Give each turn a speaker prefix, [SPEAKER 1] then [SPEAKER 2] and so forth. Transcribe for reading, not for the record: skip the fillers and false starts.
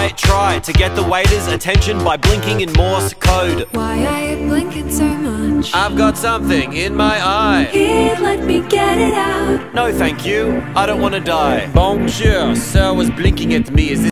[SPEAKER 1] I try to get the waiter's attention by blinking in Morse code.
[SPEAKER 2] Why are you blinking so much?
[SPEAKER 1] I've got something in my eye.
[SPEAKER 2] Here, let me get it out.
[SPEAKER 1] No thank you, I don't want to die. Bonjour, sir was blinking at me. Is this